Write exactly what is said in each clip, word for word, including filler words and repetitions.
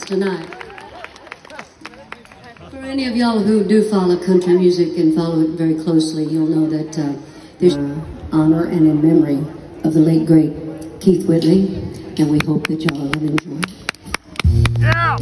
tonight. For any of y'all who do follow country music and follow it very closely, you'll know that uh, there's uh, honor and in memory of the late, great Keith Whitley, and we hope that y'all will enjoy. Yeah!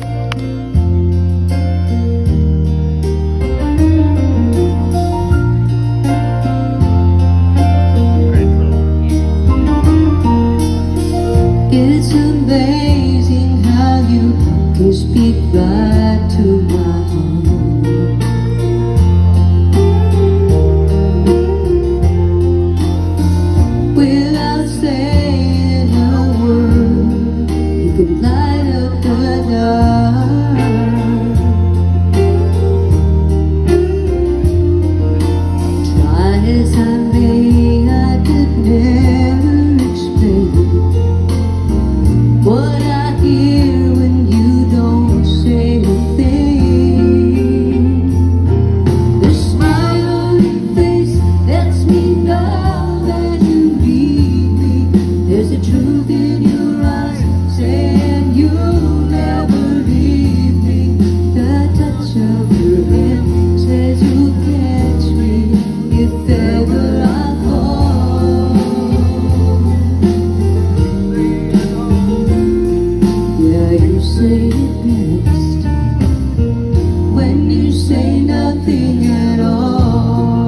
It's amazing how you can speak right to my heart. Without saying a word, you can light up the dark. Try as I may, I could never explain what I hear when you don't say a thing. The smile on your face lets me know that you need me. There's a truth in your eyes saying you'll never leave me. The touch of your hand says you'll catch me if ever I fall. Yeah, you say it best when you say nothing at all.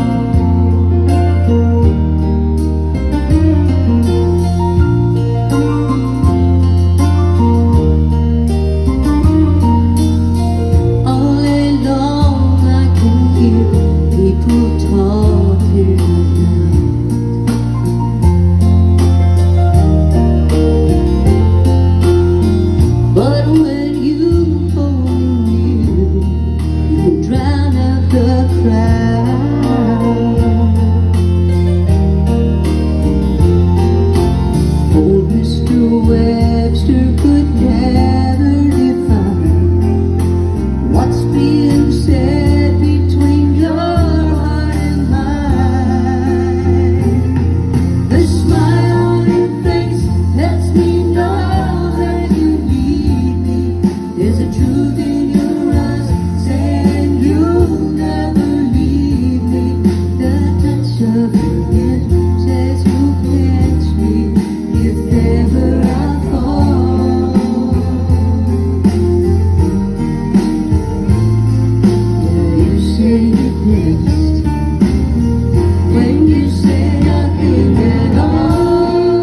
All day long I can hear people talking at night. But when you hold me near, you can drown out the crowd. Old Mister Webster could never define what's being said between your heart and mine. The smile on your face lets me know that you need me. There's a truth in your eyes saying you'll never leave me. The touch of your hand says you'll catch me if ever I fall. Yeah, you say it best when you say nothing at all.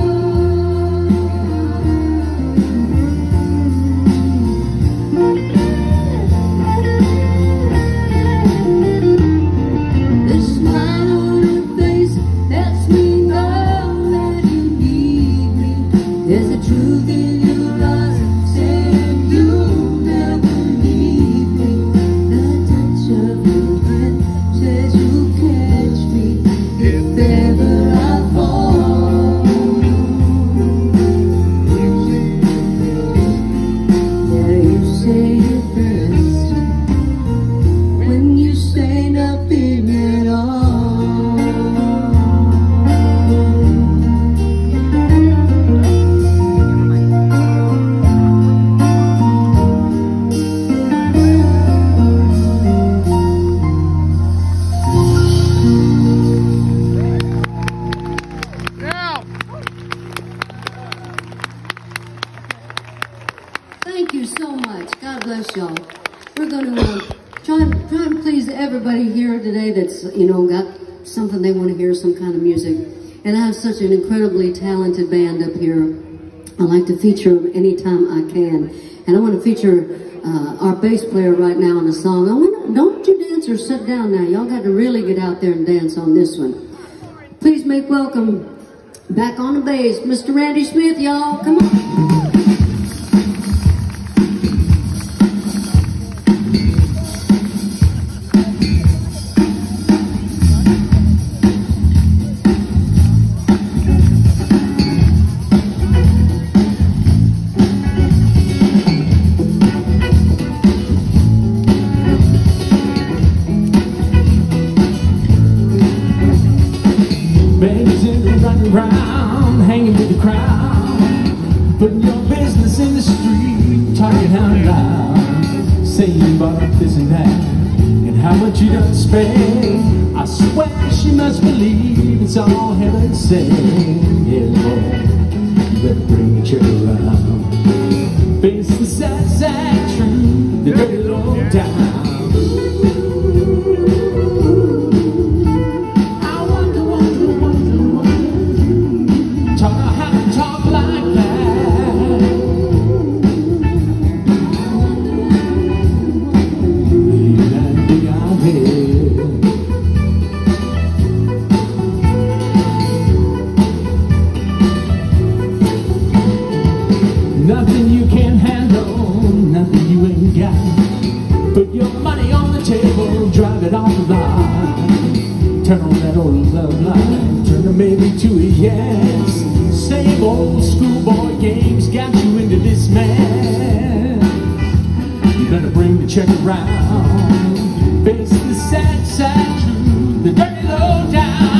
The smile on your face lets me know that you need me. There's a truth in your eyes saying you'll never leave me. The touch of your hand says you'll catch me if ever I fall. Yeah, you say it best when you say nothing at all. Yeah! Thank you so much. God bless y'all. We're going to uh, try, and, try and please everybody here today that's, you know, got something they want to hear, some kind of music. And I have such an incredibly talented band up here. I like to feature them anytime I can. And I want to feature uh, our bass player right now on a song. I want, don't you dance or sit down now. Y'all got to really get out there and dance on this one. Please make welcome back on the bass, Mister Randy Smith, y'all. Come on. Babies in the running around, hanging with the crowd, putting your business in the street, talking talking out loud, saying you bought up this and that, and how much you done spend. I swear she must believe it's all heaven sent. Yeah, Lord, you better bring the check around. Face the sad, sad truth, the dirty low down. Nothing you can't handle, nothing you ain't got. Put your money on the table, drive it off the line. Turn on that old love line, turn a maybe to a yes. Same old schoolboy games got you into this man. You better bring the check around. Face the sad, sad truth, the dirty low down.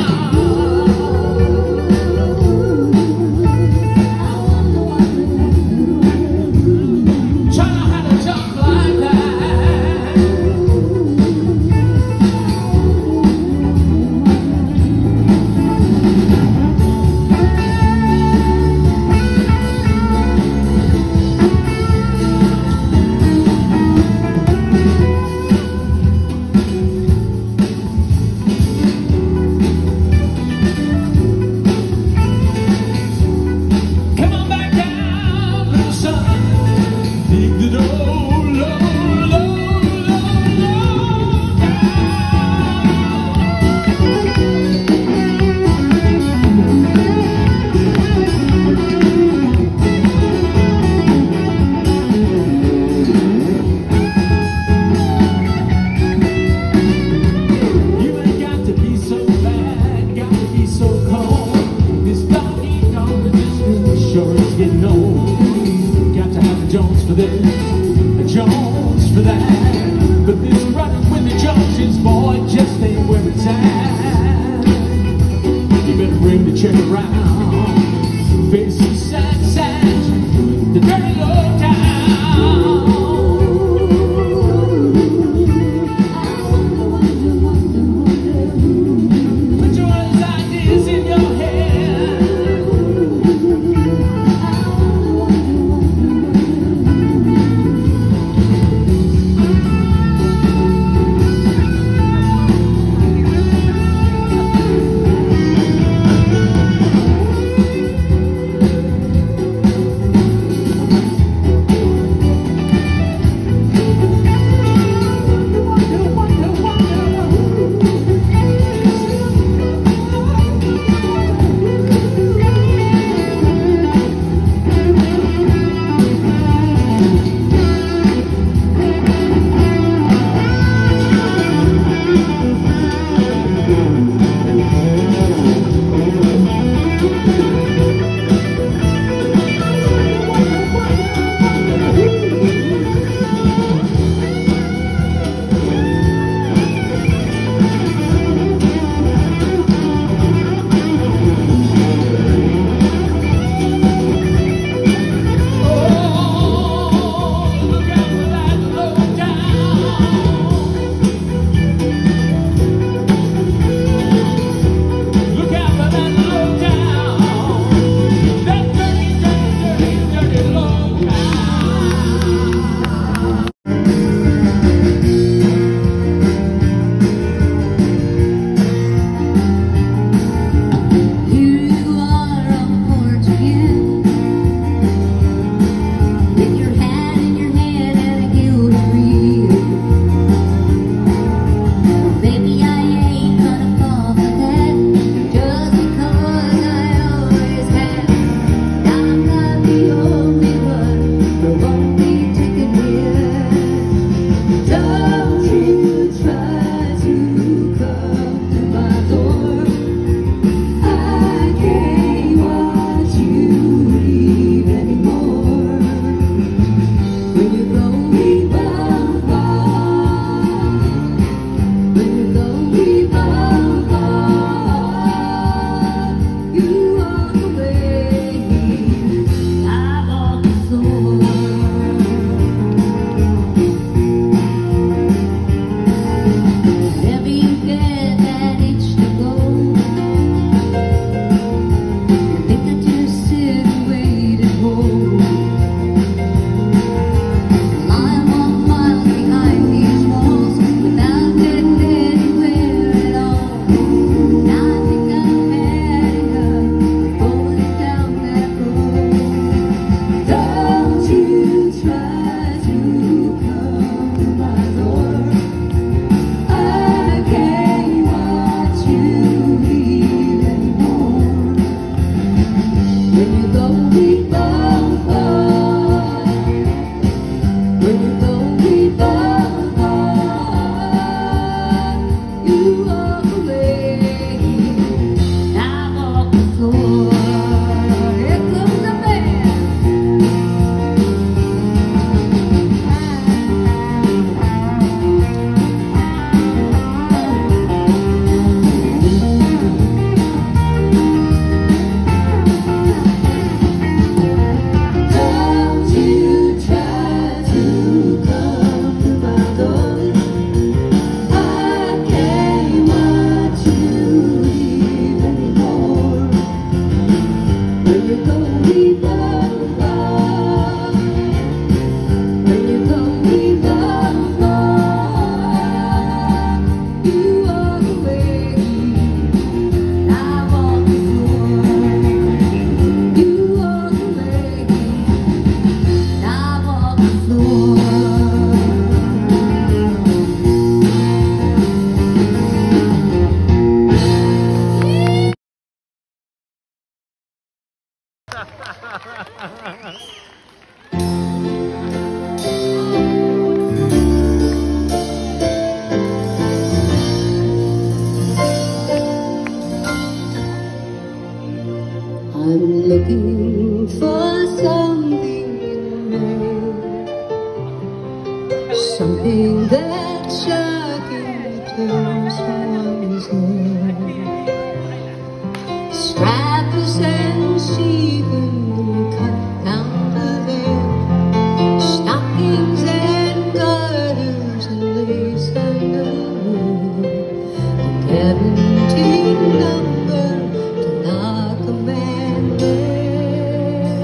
curl someone's hair. Strapless and Stephen cut down the hair. Stockings and garters and lace underwear. A guaranteed number to knock a man dead.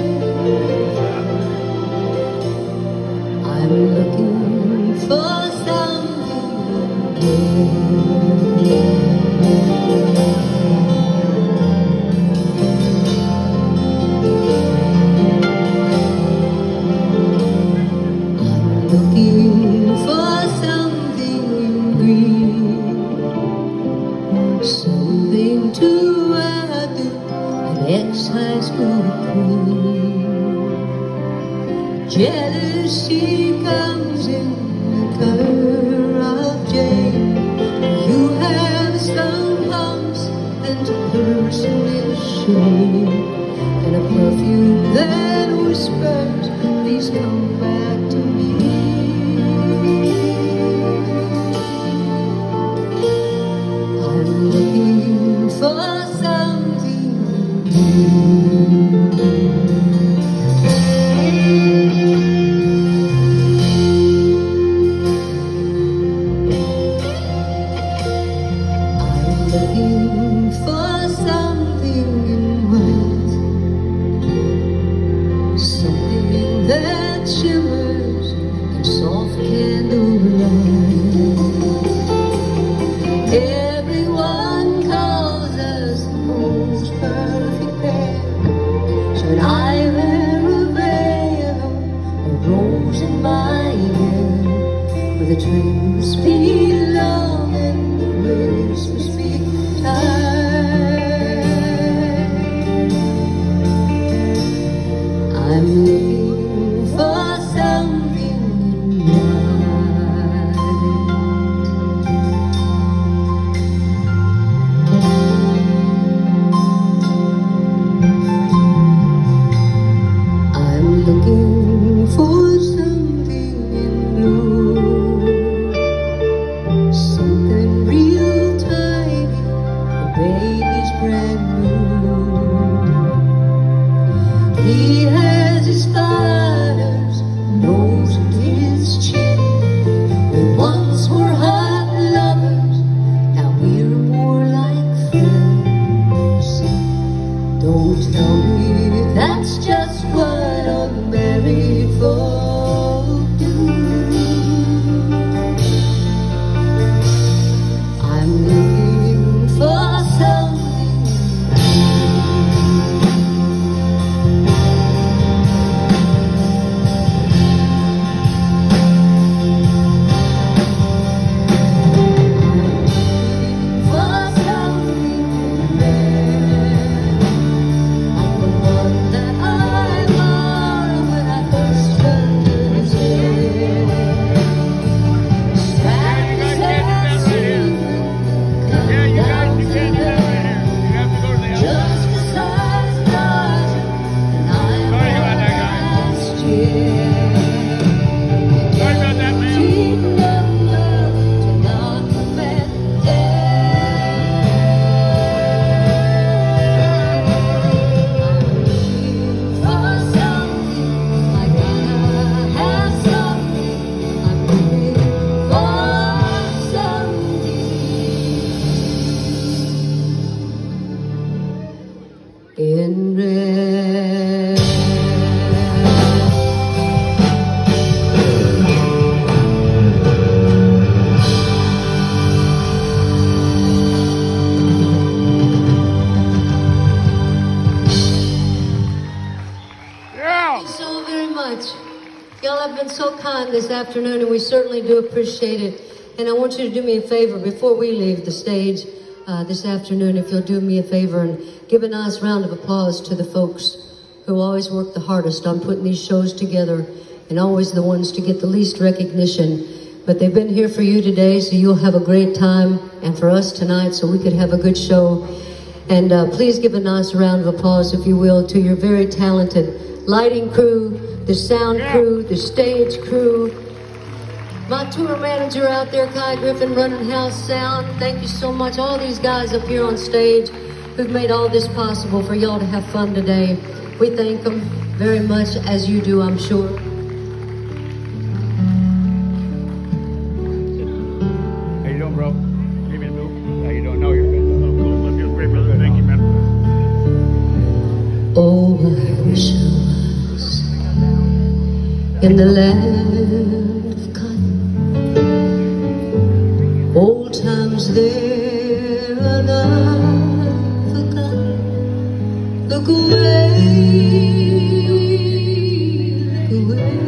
I'm looking for something again. Looking for something green, something to outdo an ex-high school queen. Jealousy comes in the color of jade. You have some pumps and a person is shade, and a perfume that whispers, please come back to me. I'm looking for something new. I'm looking for something in white, something that shimmers in soft candlelight. Everyone calls us the most perfect pair. Should I wear a veil, a rose in my hair, where the train must be long and the race must be tight. I'm looking for something right. I'm looking for something in blue, something real tiny, a baby's brand new. He has his spiders, nose and his chin. We once were hot lovers, now we're more like friends. Don't tell me that's just what unmarried folk do. I'm looking for something for something rare, like the one that I borrowed when I first turned his hair. Strapless and Stephen cut Yeah, you down guys, you the can't do hair. it here. You have to go to the other. Just a size larger than I Sorry about that, guys. last year. Sorry about that, man. Cheap number to knock a man dead. I'm looking for something, I gotta have something. I'm looking for something in red. Yeah. Thank you so very much. Y'all have been so kind this afternoon, and we certainly do appreciate it. And I want you to do me a favor before we leave the stage uh, this afternoon, if you'll do me a favor and give a nice round of applause to the folks who always work the hardest on putting these shows together, and always the ones to get the least recognition. But they've been here for you today, so you'll have a great time, and for us tonight, so we could have a good show. And uh, please give a nice round of applause, if you will, to your very talented lighting crew, the sound crew, the stage crew, My tour manager out there, Kai Griffin, running House Sound. Thank you so much. All these guys up here on stage who've made all this possible for y'all to have fun today. We thank them very much, as you do, I'm sure. How you doing, bro? Give me a move. How you doing? No, you're good. Oh, cool. Love you. Great, brother. Thank you, man. Oh, I wish I was in the land of cotton. Old times there are not forgotten. Look away, look away,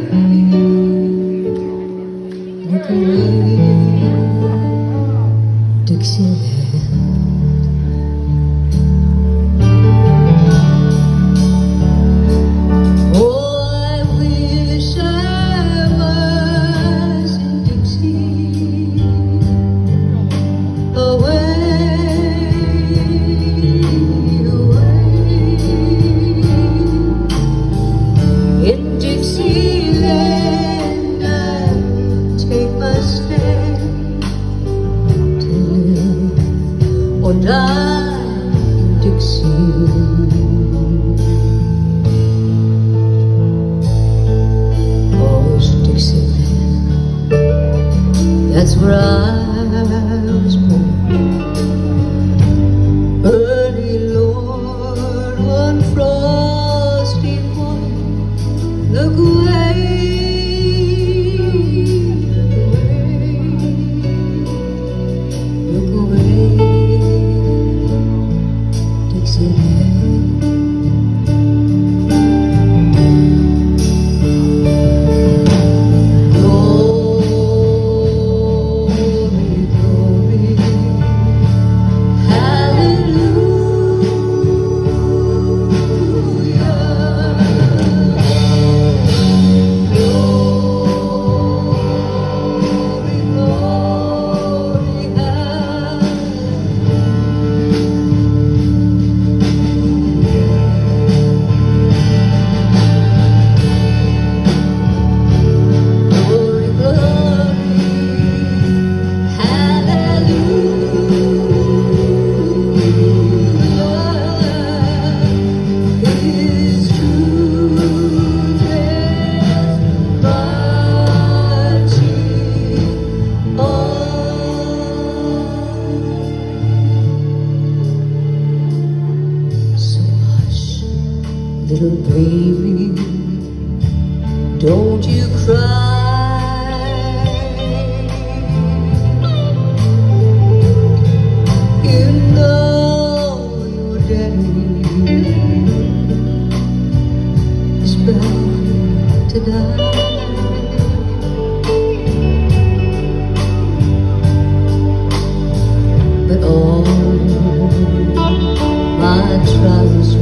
look away, Dixieland. Or die in Dixie. Oh, it's Dixieland. That's where I was born. Early, Lord, one frosty morning. Look away, look away, look away. Little baby, don't you cry. You know your daddy is bound to die. But all my trials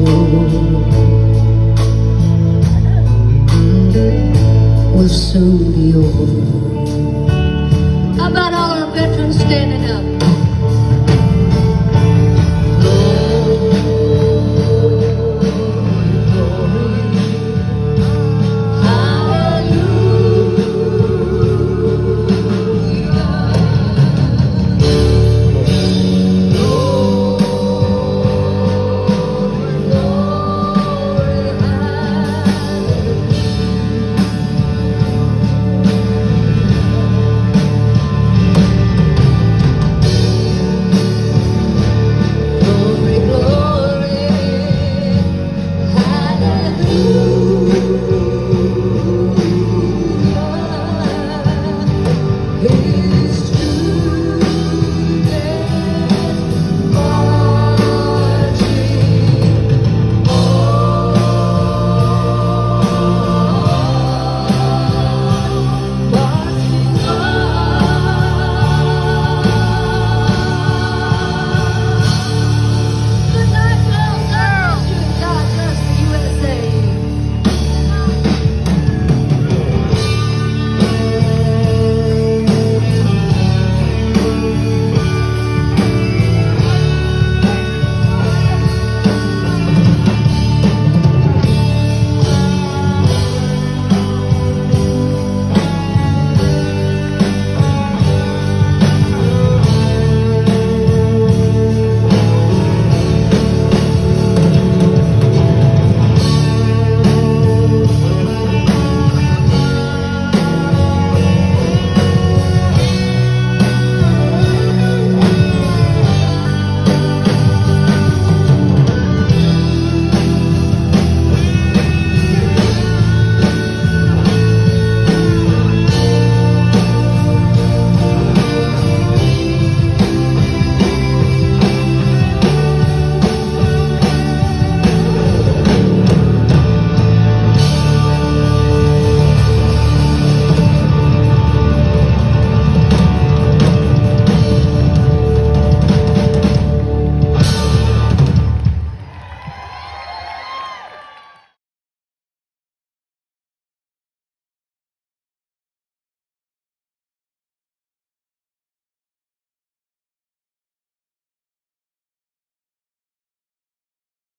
will soon be over. How about all our veterans standing up?